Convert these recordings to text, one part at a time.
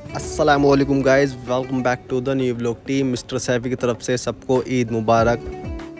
अस्सलामुअलैकुम guys, welcome back to the new vlog team. Mister Saifi की तरफ से सबको ईद मुबारक।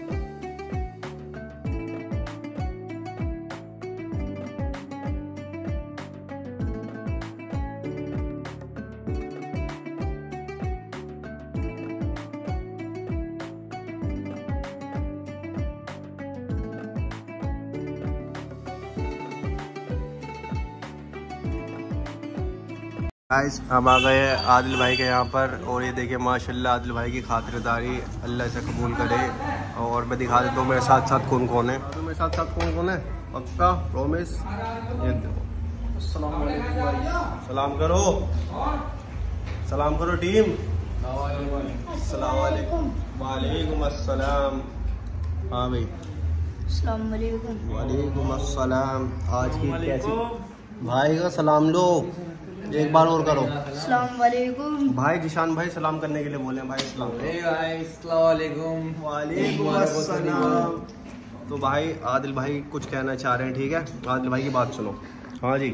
गाइस हम आ गए आदिल भाई के यहाँ पर और ये देखिए माशाल्लाह आदिल भाई की खातिरदारी अल्लाह से कबूल करे। और मैं दिखा देता हूँ मेरे साथ साथ कौन कौन है। तो मेरे साथ साथ कौन कौन है, पक्का प्रॉमिस। ये देखो, सलाम करो, सलाम करो टीम। अस्सलाम वालेकुम। वालेकुम अस्सलाम। हाँ भाई, अस्सलाम वालेकुम। वालेकुम अस्सलाम। आज की कैसी भाई का सलाम लो, एक बार और करो। अस्सलाम वालेकुम। भाई जिशान भाई सलाम करने के लिए बोले भाई सलाम। वालेकुम अस्सलाम। तो भाई आदिल भाई कुछ कहना चाह रहे हैं, ठीक है? आदिल भाई की बात सुनो। हाँ जी,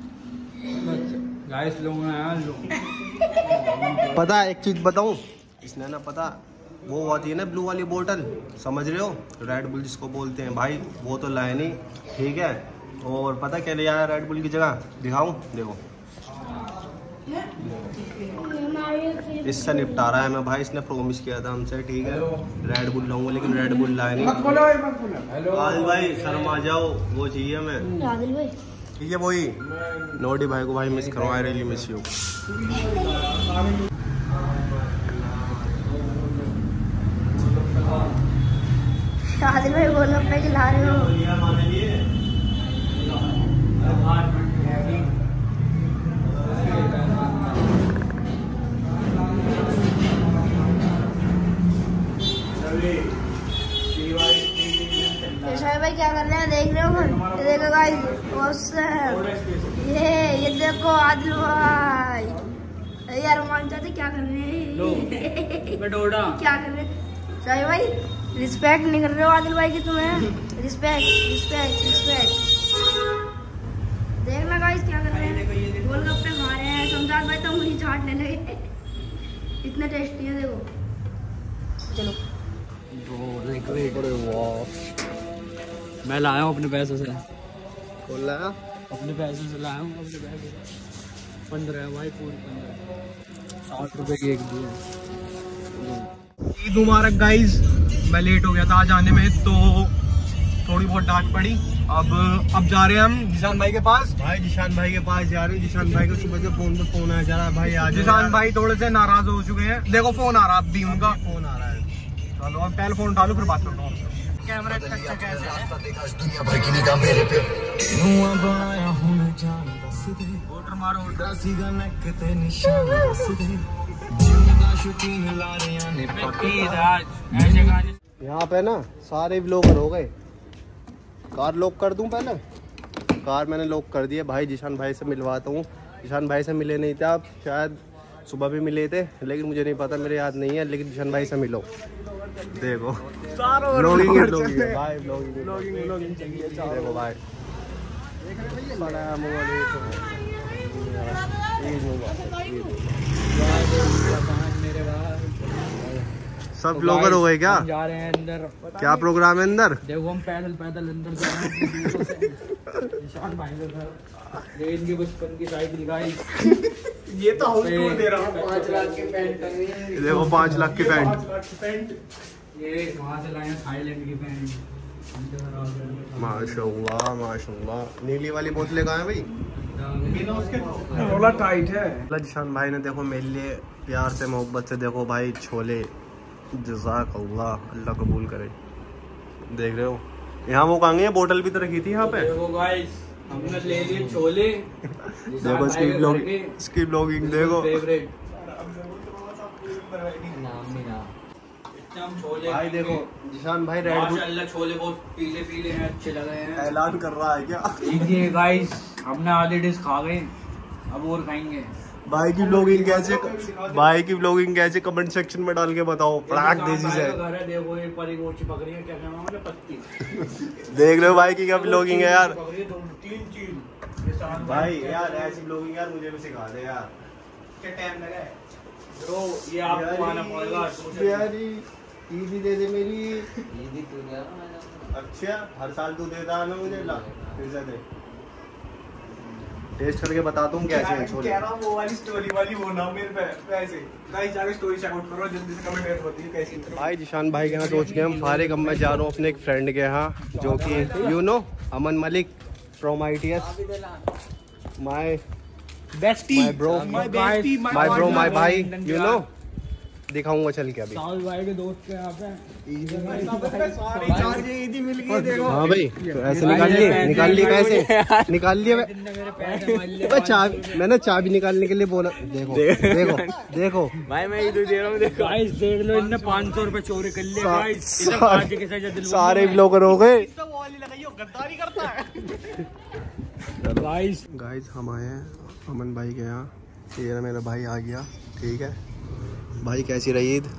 पता एक चीज बताऊं, इसने ना पता वो होती है ना ब्लू वाली बोतल, समझ रहे हो, रेड बुल जिसको बोलते हैं भाई, वो तो लाए नहीं, ठीक है? और पता क्या ले आया रेड बुल की जगह, दिखाऊं? देखो, इससे निपटा रहा है मैं भाई। इसने प्रॉमिस किया था हमसे, ठीक है, रेड बुल लाऊंगा, लेकिन रेड बुल लाया नहीं। आदिल भाई शर्म आ जाओ, वो चाहिए हमें। आदिल भाई ठीक है, वही नोडी भाई को भाई मिस करो, I really miss you. Adil भाई गोलगप्पे खिला रहे हो। भाई क्या कर रहे हैं, देख रहे हो? ये देखो गाइस, ये देखो आदिल भाई। यार मान जाते क्या कर रहे हैं, क्या कर रहे हैं शाही भाई? रिस्पेक्ट नहीं कर रहे हो आदिल भाई की तुम्हें? Respect respect respect. देखना गाइस क्या कर रहे हैं, गोलगप्पे खा रहे हैं। समझात भाई तो मुझे चाटने लगे, इतना टेस्टी है। देखो चलो, मैं लाया हूँ अपने पैसों से। कौन लाया? अपने पैसों से लाया हूँ, अपने पैसों से 15 है भाई, पूरी 15 60 रुपए की एक दी। ईद मुबारक गाइस। मैं लेट हो गया था आज आने में, तो थोड़ी बहुत डांट पड़ी। अब जा रहे हैं हम जिशान भाई के पास। भाई जिशान भाई के पास जा रहे हैं। जिशान भाई को सुबह से फोन पे फोन आया जा रहा है, भाई आज जिशान भाई थोड़े से नाराज हो चुके हैं। देखो फोन आ रहा है, अब भी उनका फोन आ रहा है। चलो अब पहले फोन उठा लो, फिर बात करता हूँ। कैमरा अच्छा कैसे है? मारो यहाँ पे ना सारे व्लॉगर हो गए। कार लॉक कर दूं पहले? कार मैंने लॉक कर दिया। भाई जिशान भाई से मिलवाता हूँ। जिशान भाई से मिले नहीं थे आप, शायद सुबह भी मिले थे, लेकिन मुझे नहीं पता, मेरे याद नहीं है। लेकिन जिशान भाई से मिलो, देखो व्लॉगिंग है भाई, व्लॉगिंग चाहिए। देखो भाई, सब व्लॉगर हो गए क्या? जा रहे हैं अंदर। क्या प्रोग्राम है अंदर? देखो हम पैदल पैदल अंदर जा रहे हैं। निशान भाई के घर, ये इनके बचपन की साइकिल गाइस। ये तो हाउस टूर दे रहा हूँ। 5 लाख के पैंट टंगे हैं। देखो 5 लाख की पैंट। ये वहाँ से लाए थाईलैंड की पैंट। माशाल्लाह माशाल्लाह। नीली वाली बोतलें कहाँ हैं भाई? रोला टाइट है। जिशान भाई ने देखो मेरे लिए प्यार से मोहब्बत से देखो भाई छोले, जज़ाकल्लाह, अल्लाह कबूल करे। देख रहे हो यहाँ वो कहाँ गए? बोतल भी तो रखी थी यहाँ पे। देखो गाइस, हमने ले लिए छोले। देखो इसकी ब्लॉगिंग देखो। भाई देखो जिशान भाई रेड बुल, माशाल्लाह छोले बहुत पीले पीले हैं, अच्छे लग रहे हैं। ऐलान कर रहा है क्या? देखिए गाइस, हमने आधे डिश खा गए, अब और खाएंगे। भाई की ब्लॉगिंग कैसे कमेंट सेक्शन में डाल के बताओ। पड़ाक देसी से देखो ये परी गोची पकड़ी है, क्या कहना है, पत्ती। देख रहे हो भाई की क्या ब्लॉगिंग है यार। 3 चीज भाई यार ऐसी ब्लॉगिंग यार मुझे भी सिखा दे यार। क्या टाइम लगा है ब्रो, ये आपको आना पड़ेगा। यारी ईदी दे दे मेरी। ईदी तू दे रहा। अच्छा हर साल तू देता है ना मुझे, ला फिर से दे। टेस्ट करके बताता हूँ कैसे हैं छोले। कह रहा हूँ वो वाली स्टोरी वाली वो ना मेरे पे ऐसे। गाइस जाके स्टोरी चेकआउट करो जल्दी से, कमेंट कर होती है कैसी। भाई जिशान भाई के यहाँ सोच के हम फारिग। अब मैं जा रहा हूँ अपने एक फ्रेंड के यहाँ जो कि you know Aman Malik from ITS, my bestie, my bro, my भाई, यू नो। दिखाऊंगा चल के अभी। साउथ भाई के दोस्त के यहाँ पे ईदी मिल गई देखो। हाँ भाई तो ऐसे निकाल लिए पैसे निकाल लिए। मैं चाबी, मैंने चाबी निकालने के लिए बोला। देखो देखो देखो भाई मैं ईदी दे रहा हूँ। देखो गाइस देख लो, इनने 500 रुपए चोरी कर लिए गाइस। सारे ब्लॉगर हो गए। गद्दारी करता है गाइस हम आए हैं अमन भाई के यहाँ। ये रहा मेरा भाई आ गया। ठीक है भाई, कैसी रही ईद?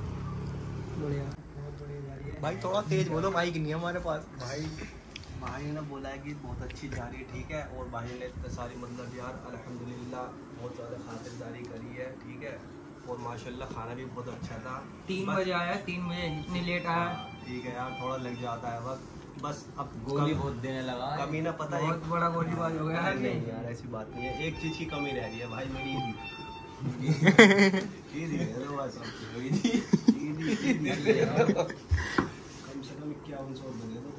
भाई थोड़ा तेज बोलो, माइक नहीं है हमारे पास। भाई ने बोला है कि बहुत अच्छी जा रही है। ठीक है, और भाई ने इतने सारी मतलब यार अल्हम्दुलिल्लाह बहुत ज़्यादा खातिरदारी करी है। ठीक है, और माशाल्लाह खाना भी बहुत अच्छा था। 3 बजे आया, 3 बजे इतनी लेट आया। ठीक है यार, थोड़ा लग जाता है वक्त। बस अब गोली बहुत देने लगा, कमी ना पता है, बहुत बड़ा गोलीबाज हो गया है। नहीं यार ऐसी बात नहीं है, एक चीज़ की कमी रह रही है भाई, मेरी ईदी। कम से कम 5100 बने तो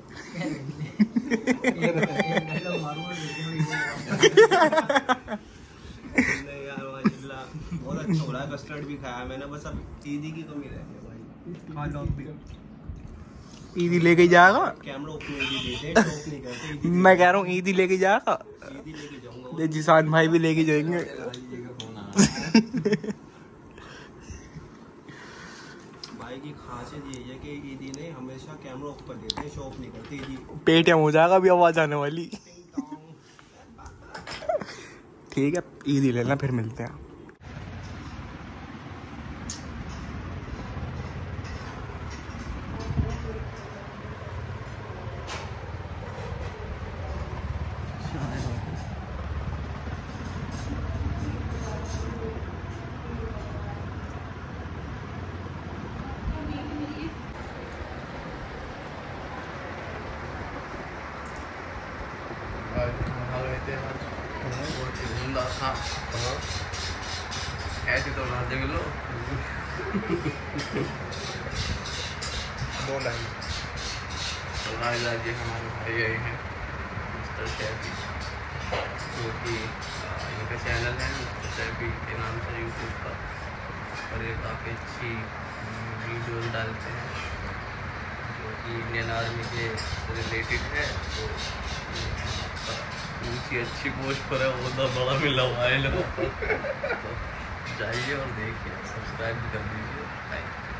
यार माशाल्लाह बहुत अच्छा हो रहा है। कस्टर्ड भी खाया मैंने, बस अब ईदी की कमी रह गई भाई। खा लो ईदी लेके जाएगा। कैमरा ओपन देते हैं, टॉप नहीं करते। मैं कह रहा हूँ ईदी लेके जाएगा। ईदी लेके जाऊंगा, जिशान भाई भी लेके जाएंगे। भाई की खासियत ये है कि ईदी ने हमेशा कैमरा ऑफ कर देते हैं, शॉप नहीं करते ईदी। पेटीएम हो जाएगा, अभी आवाज आने वाली। ठीक है, ईदी लेना, फिर मिलते हैं। ऐसे तो राजे के लो बोला तो आज आज हमारे भाई आए हैं मिस्टर शैफी, जो कि इनका चैनल है मिस्टर शैफी के नाम से यूट्यूब पर, और ये काफ़ी अच्छी वीडियोस डालते हैं जो कि इंडियन आर्मी के रिलेटेड है। तो ऊँची अच्छी पोस्ट पर है, वो तो बड़ा मिला हुआ है लोग। तो जाइए और देखिए, सब्सक्राइब भी कर दीजिए।